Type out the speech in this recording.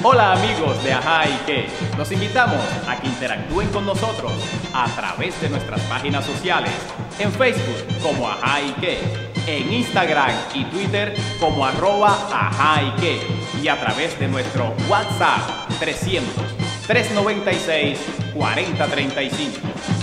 Hola amigos de Ajá y qué, los invitamos a que interactúen con nosotros a través de nuestras páginas sociales, en Facebook como Ajá y qué, en Instagram y Twitter como @Ajá y qué, y a través de nuestro WhatsApp 300 396 4035.